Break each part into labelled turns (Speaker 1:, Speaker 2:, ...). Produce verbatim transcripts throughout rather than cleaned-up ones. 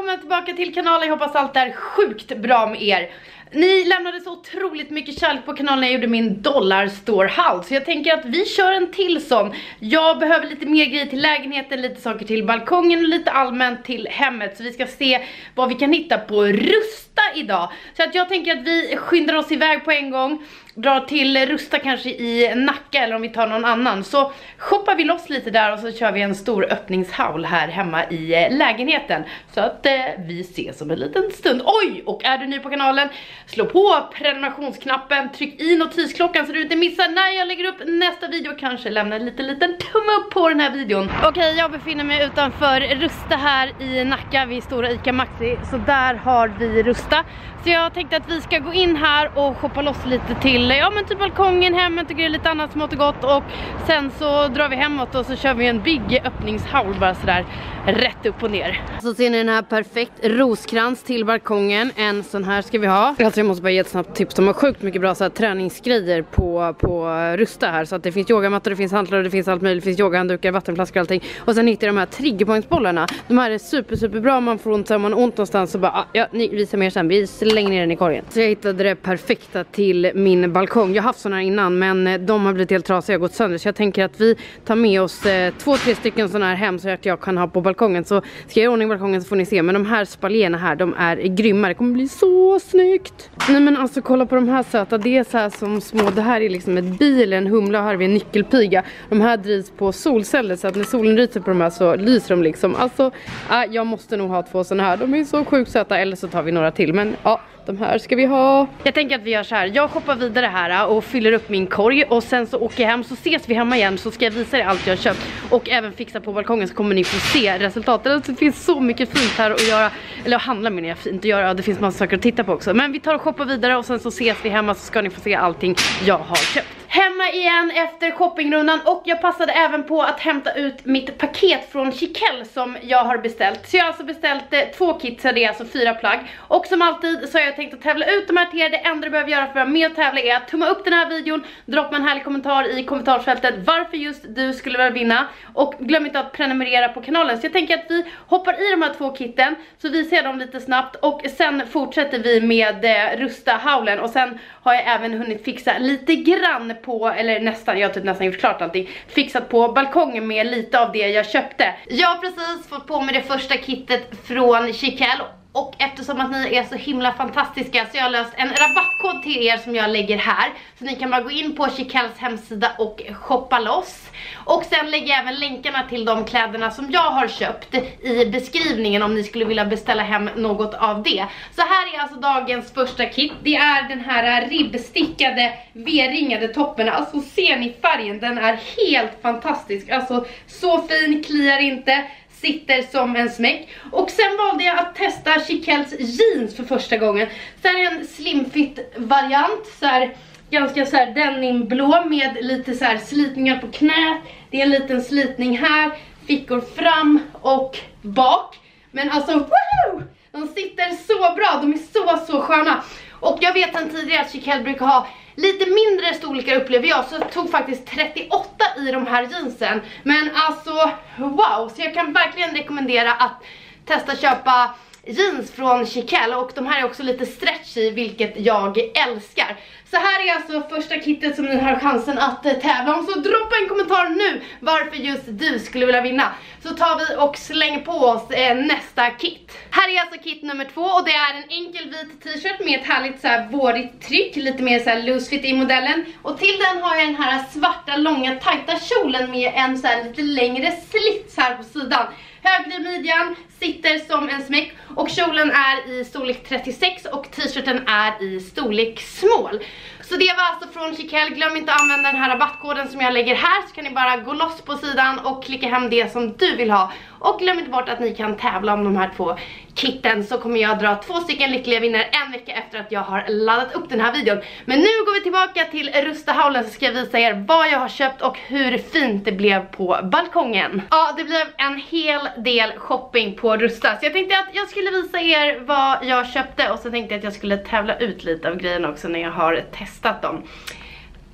Speaker 1: välkomna tillbaka till kanalen. Jag hoppas allt är sjukt bra med er. Ni lämnade så otroligt mycket kärlek på kanalen när jag gjorde min dollarstore-haul. Så jag tänker att vi kör en till sån. Jag behöver lite mer grejer till lägenheten, lite saker till balkongen och lite allmänt till hemmet. Så vi ska se vad vi kan hitta på Rusta idag. Så att jag tänker att vi skyndar oss iväg på en gång. Drar till Rusta kanske i Nacka eller om vi tar någon annan. Så shoppar vi loss lite där och så kör vi en stor öppningshaul här hemma i lägenheten. Så att eh, vi ses om en liten stund. Oj! Och är du ny på kanalen, slå på prenumerationsknappen, tryck i notisklockan så du inte missar när jag lägger upp nästa video. Kanske lämna en liten, liten tumme upp på den här videon. Okej, okay, jag befinner mig utanför Rusta här i Nacka vid stora Ica Maxi. Så där har vi Rusta. Så jag tänkte att vi ska gå in här och shoppa loss lite till, ja men typ balkongen, hemmet och grejer, lite annat smått och gott. Och sen så drar vi hemåt och så kör vi en big öppningshaul bara sådär rätt upp och ner. Så ser ni den här perfekt roskrans till balkongen. En sån här ska vi ha. Alltså jag måste bara ge ett snabbt tips. De har sjukt mycket bra så här träningsgrejer på, på Rusta här. Så att det finns yogamattor, det finns hantlar och det finns allt möjligt. Det finns yogahanddukar, vattenflaskor och allting. Och sen hittar jag de här triggerpointsbollarna. De här är super super bra. Man får ont så man har ont någonstans så bara, ah, ja, ni visar mer sen. Vi slänger ner den i korgen. Så jag hittade det perfekta till min balkong. Jag har haft såna här innan men de har blivit helt trasiga och gått sönder. Så jag tänker att vi tar med oss eh, två, tre stycken såna här hem så att jag kan ha på balkongen. Så ska jag göra ordning balkongen så får ni se. Men de här spaljerna här, de är grymma. Det kommer bli så snyggt. Nej men alltså kolla på de här söta. Det är så här som små, det här är liksom ett bil, en humla och här har vi en nyckelpiga. De här drivs på solceller så att när solen ryser på de här så lyser de liksom. Alltså, äh, jag måste nog ha två såna här. De är så sjukt söta, eller så tar vi några till. Men ja, de här ska vi ha. Jag tänker att vi gör så här. Jag shoppar vidare här och fyller upp min korg. Och sen så åker jag hem, så ses vi hemma igen. Så ska jag visa er allt jag har köpt. Och även fixa på balkongen så kommer ni få se resultatet. Det finns så mycket fint här att göra. Eller att handla med er fint att göra. Det finns massa saker att titta på också. Men vi tar och shoppar vidare och sen så ses vi hemma så ska ni få se allting jag har köpt. Hemma igen efter shoppingrundan och jag passade även på att hämta ut mitt paket från Chiquelle som jag har beställt. Så jag har alltså beställt eh, två kits, så det är alltså fyra plagg. Och som alltid så har jag tänkt att tävla ut de här till er. Det enda du behöver göra för att vara med och tävla är att tumma upp den här videon, droppa en härlig kommentar i kommentarsfältet varför just du skulle vilja vinna. Och glöm inte att prenumerera på kanalen. Så jag tänker att vi hoppar i de här två kitten så visar jag dem lite snabbt. Och sen fortsätter vi med eh, Rusta haulen. Och sen har jag även hunnit fixa lite grann på, eller nästan, jag har typ nästan gjort klart allting, fixat på balkongen med lite av det jag köpte. Jag har precis fått på mig det första kittet från Chiquelle. Och eftersom att ni är så himla fantastiska så jag har löst en rabattkod till er som jag lägger här. Så ni kan bara gå in på Chiquelles hemsida och shoppa loss. Och sen lägger jag även länkarna till de kläderna som jag har köpt i beskrivningen om ni skulle vilja beställa hem något av det. Så här är alltså dagens första kit. Det är den här ribbstickade V-ringade toppen. Alltså ser ni färgen? Den är helt fantastisk. Alltså så fin, kliar inte. Sitter som en smäck. Och sen valde jag att testa Chiquelles jeans för första gången. Så här är en slimfit variant. Så här, ganska så här denimblå med lite så här slitningar på knät. Det är en liten slitning här. Fickor fram och bak. Men alltså, woohoo! De sitter så bra. De är så, så sköna. Och jag vet sedan tidigare att Chiquelle brukar ha lite mindre storlekar upplever jag. Så jag tog faktiskt trettioåtta i de här jeansen. Men alltså, wow. Så jag kan verkligen rekommendera att testa köpa jeans från Chiquelle. Och de här är också lite stretchy, vilket jag älskar. Så här är alltså första kittet som ni har chansen att tävla om. Så droppa en kommentar nu varför just du skulle vilja vinna. Så tar vi och slänger på oss eh, nästa kit. Här är alltså kit nummer två och det är en enkel vit t-shirt med ett härligt så här vårigt tryck. Lite mer så här loose fit i modellen. Och till den har jag den här svarta långa tajta kjolen med en så här lite längre slits här på sidan. Högre i midjan, sitter som en smäck och kjolen är i storlek trettiosex och t-shirten är i storlek small. Så det var alltså från Chiquelle. Glöm inte att använda den här rabattkoden som jag lägger här så kan ni bara gå loss på sidan och klicka hem det som du vill ha. Och glöm inte bort att ni kan tävla om de här två kitten så kommer jag dra två stycken lyckliga vinnare en vecka efter att jag har laddat upp den här videon. Men nu går vi tillbaka till Rusta haulen så ska jag visa er vad jag har köpt och hur fint det blev på balkongen. Ja, det blev en hel del shopping på Rusta. Så jag tänkte att jag skulle visa er vad jag köpte och så tänkte jag att jag skulle tävla ut lite av grejerna också när jag har testat dem.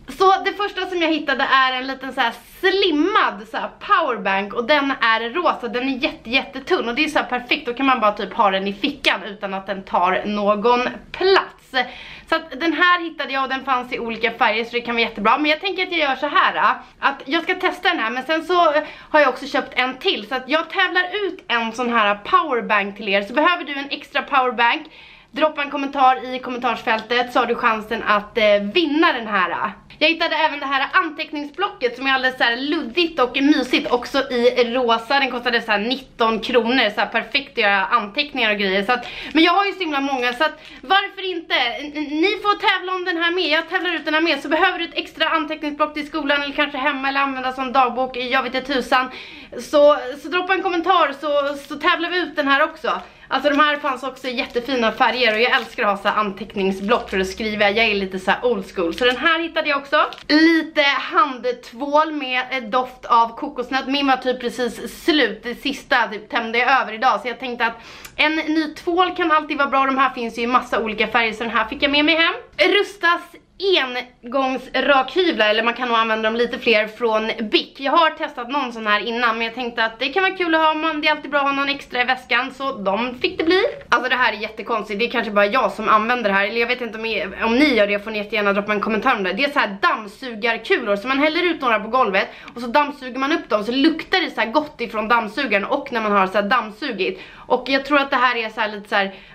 Speaker 1: Så det första som jag hittade är en liten så här slimmad så här powerbank, och den är rosa, den är jätte jättetunn och det är så här perfekt, då kan man bara typ ha den i fickan utan att den tar någon plats. Så att den här hittade jag och den fanns i olika färger, så det kan vara jättebra. Men jag tänker att jag gör så här, att jag ska testa den här, men sen så har jag också köpt en till. Så att jag tävlar ut en sån här powerbank till er. Så behöver du en extra powerbank, droppa en kommentar i kommentarsfältet så har du chansen att eh, vinna den här. Jag hittade även det här anteckningsblocket som är alldeles så här luddigt och mysigt, också i rosa. Den kostade så här nitton kronor, så här perfekt att göra anteckningar och grejer. Så att, men jag har ju så himla många, så att varför inte? Ni får tävla om den här med, jag tävlar ut den här med. Så behöver du ett extra anteckningsblock till skolan eller kanske hemma eller använda som dagbok, jag vet inte tusan. Så, så droppa en kommentar så, så tävlar vi ut den här också. Alltså de här fanns också i jättefina färger och jag älskar att ha så här anteckningsblock för att skriva. Jag är lite så här old school. Så den här hittade jag också. Lite handtvål med doft av kokosnöt. Min var typ precis slut. Det sista typ tämde jag över idag. Så jag tänkte att en ny tvål kan alltid vara bra. De här finns ju i massa olika färger, så den här fick jag med mig hem. Rustas engångsrakhyvlar, eller man kan nog använda dem lite fler, från Bic. Jag har testat någon sån här innan, men jag tänkte att det kan vara kul att ha, man, det är alltid bra att ha någon extra i väskan, så de fick det bli. Alltså det här är jättekonstigt, det är kanske bara jag som använder det här, eller jag vet inte om, jag, om ni gör det, får ni jättegärna droppa en kommentar om det. Det är så här dammsugarkulor, så man häller ut några på golvet och så dammsuger man upp dem, så luktar det så här gott ifrån dammsugaren och när man har så här dammsugit. Och jag tror att det här är så här lite så här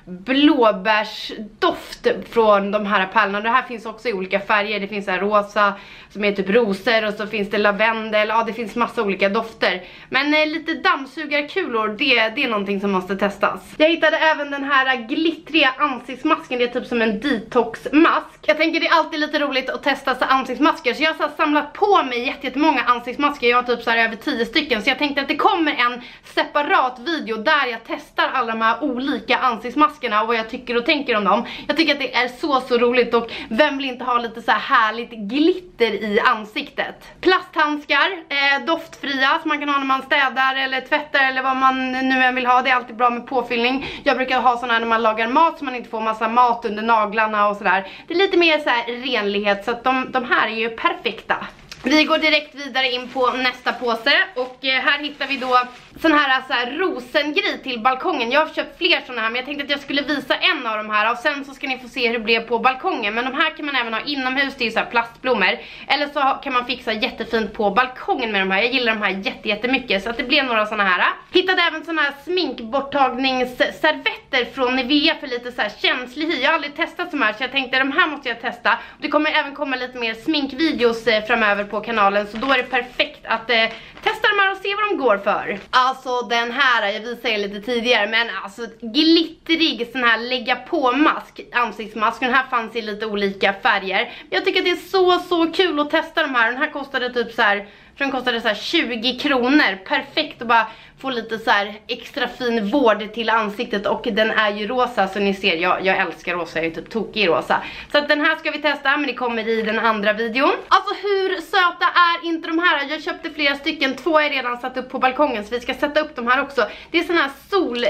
Speaker 1: blåbärsdoft från de här pärlorna. Det här finns också i olika färger. Det finns så här rosa som är typ rosor, och så finns det lavendel. Ja, det finns massa olika dofter. Men eh, lite dammsugarkulor, det, det är någonting som måste testas. Jag hittade även den här glittriga ansiktsmasken. Det är typ som en detoxmask. Jag tänker det är alltid lite roligt att testa så ansiktsmasker, så jag har så här samlat på mig jättemånga ansiktsmasker. Jag har typ så här över tio stycken, så jag tänkte att det kommer en separat video där jag testar alla de här olika ansiktsmaskerna och vad jag tycker och tänker om dem. Jag tycker att det är så så roligt, och vem vill inte ha lite så här härligt glitter i ansiktet. Plasthandskar, eh, doftfria, som man kan ha när man städar eller tvättar eller vad man nu än vill ha. Det är alltid bra med påfyllning. Jag brukar ha såna här när man lagar mat, så man inte får massa mat under naglarna och sådär. Det är lite mer så här renlighet, så att de, de här är ju perfekta. Vi går direkt vidare in på nästa påse, och här hittar vi då sån här, så här rosengrej till balkongen. Jag har köpt fler såna här, men jag tänkte att jag skulle visa en av de här och sen så ska ni få se hur det blev på balkongen. Men de här kan man även ha inomhus, det är ju så här plastblommor. Eller så kan man fixa jättefint på balkongen med de här. Jag gillar de här jätte, jättemycket, så att det blev några såna här. Hittade även såna här sminkborttagningsservetter från Nivea för lite så här känslig hy. Jag har aldrig testat de här, så jag tänkte de här måste jag testa. Och det kommer även komma lite mer sminkvideos eh, framöver på kanalen, så då är det perfekt att eh, testa de här och se vad de går för. Alltså den här, jag visade er lite tidigare, men alltså glittrig sån här lägga på mask, ansiktsmask. Den här fanns i lite olika färger. Jag tycker att det är så så kul att testa de här. Den här kostade typ så här, den kostade så här tjugo kronor. Perfekt att bara få lite så här extra fin vård till ansiktet, och den är ju rosa, så ni ser, jag, jag älskar rosa, jag är typ tokig i rosa. Så att den här ska vi testa, men det kommer i den andra videon. Alltså hur söta är inte de här? Jag köpte flera stycken, två är redan satt upp på balkongen, så vi ska sätta upp de här också. Det är såna här sol...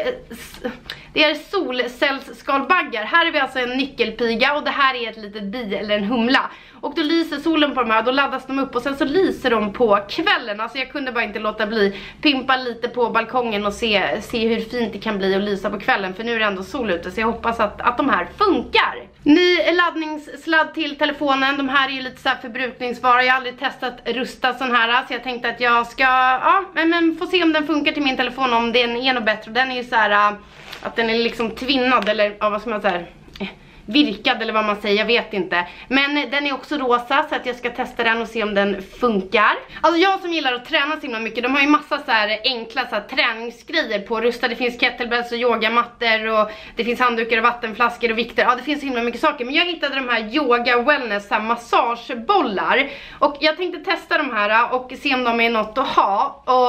Speaker 1: Det är solcellsskalbaggar. Här är vi alltså en nyckelpiga, och det här är ett litet bi eller en humla. Och då lyser solen på de här, då laddas de upp och sen så lyser de på kvällen. Alltså jag kunde bara inte låta bli pimpa lite på balkongen och se, se hur fint det kan bli att lysa på kvällen. För nu är det ändå sol ute, så jag hoppas att, att de här funkar. Ny laddningssladd till telefonen. De här är ju lite så här förbrukningsvara. Jag har aldrig testat rusta sån här, så jag tänkte att jag ska, ja, men, men få se om den funkar till min telefon, om den är något bättre. Den är ju så här att den är liksom tvinnad, eller ja, vad ska man säga, virkad eller vad man säger, jag vet inte. Men den är också rosa, så att jag ska testa den och se om den funkar. Alltså jag som gillar att träna så himla mycket, de har ju massa så här enkla så här träningsgrejer på Rusta. Det finns kettlebells och yogamattor, och det finns handdukar och vattenflaskor och vikter. Ja, det finns så himla mycket saker. Men jag hittade de här yoga wellness, så här massagebollar. Och jag tänkte testa de här och se om de är något att ha. Och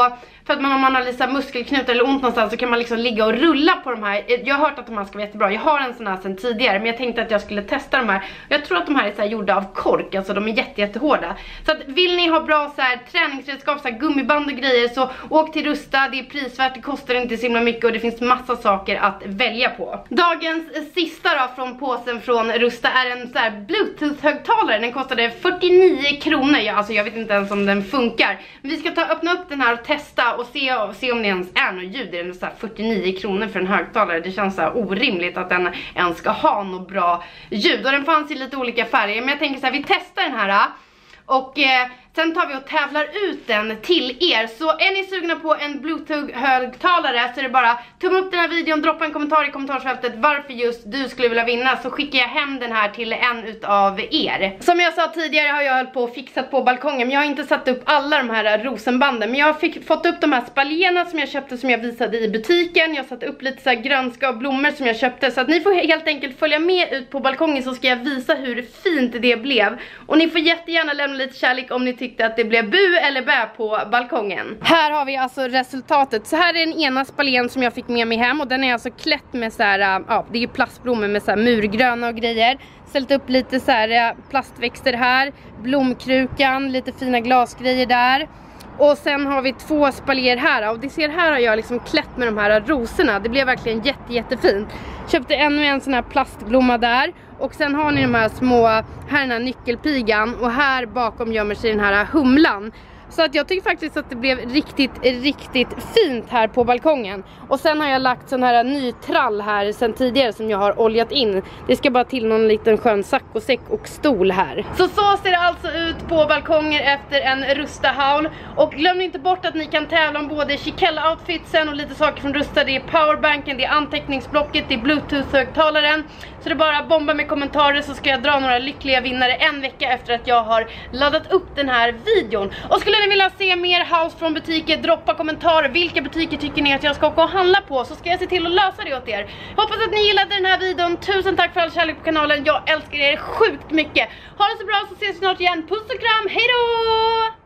Speaker 1: För att man, om man har lite muskelknutar eller ont någonstans så kan man liksom ligga och rulla på de här. Jag har hört att de här ska vara jättebra. Jag har en sån här sedan tidigare, men jag tänkte att jag skulle testa de här. Jag tror att de här är så här gjorda av kork, alltså de är jätte, jättehårda. Så att vill ni ha bra så här träningsredskap, så här gummiband och grejer, så åk till Rusta. Det är prisvärt, det kostar inte så himla mycket och det finns massa saker att välja på. Dagens sista då från påsen från Rusta är en så här Bluetooth-högtalare. Den kostade fyrtionio kronor. Ja, alltså jag vet inte ens om den funkar. Men vi ska ta öppna upp den här och testa och se, och se om det ens är något ljud. Det är så här fyrtionio kronor för en högtalare. Det känns så här orimligt att den ens ska ha något bra ljud. Och den fanns i lite olika färger. Men jag tänker så här, vi testar den här. Och eh, sen tar vi och tävlar ut den till er. Så är ni sugna på en Bluetooth-högtalare så är det bara tumma upp den här videon, droppa en kommentar i kommentarsfältet varför just du skulle vilja vinna, så skickar jag hem den här till en utav er. Som jag sa tidigare har jag hållit på och fixat på balkongen, men jag har inte satt upp alla de här rosenbanden. Men jag har fick, fått upp de här spaljerna som jag köpte, som jag visade i butiken. Jag har satt upp lite så här grönska och blommor som jag köpte. Så att ni får helt enkelt följa med ut på balkongen, så ska jag visa hur fint det blev. Och ni får jättegärna lämna lite kärlek om ni tyckte att det blev bu eller bä på balkongen. Här har vi alltså resultatet. Så här är den ena spaljen som jag fick med mig hem, och den är alltså klätt med så här, ja, det är ju plastblommor med så här murgröna och grejer. Ställt upp lite så här plastväxter här, blomkrukan, lite fina glasgrejer där. Och sen har vi två spaljer här, och det ser här har jag liksom klätt med de här rosorna. Det blev verkligen jätte, jättefint. Köpte ännu en sån här plastblomma där. Och sen har ni de här små, här är den här nyckelpigan, och här bakom gömmer sig den här humlan. Så att jag tycker faktiskt att det blev riktigt, riktigt fint här på balkongen. Och sen har jag lagt sån här ny trall här sen tidigare som jag har oljat in. Det ska bara till någon liten skön saccosäck och stol här. Så så ser det alltså ut på balkonger efter en Rusta haul. Och glöm inte bort att ni kan tävla om både Chiquella-outfitsen och lite saker från Rusta. Det är powerbanken, det är anteckningsblocket, det är Bluetooth-högtalaren. Så det är bara bomba med kommentarer, så ska jag dra några lyckliga vinnare en vecka efter att jag har laddat upp den här videon. Och skulle ni vilja se mer house från butiker, droppa kommentarer. Vilka butiker tycker ni att jag ska åka och handla på, så ska jag se till att lösa det åt er. Hoppas att ni gillade den här videon. Tusen tack för all kärlek på kanalen. Jag älskar er sjukt mycket. Ha det så bra, så ses vi snart igen. Puss och kram, hej då!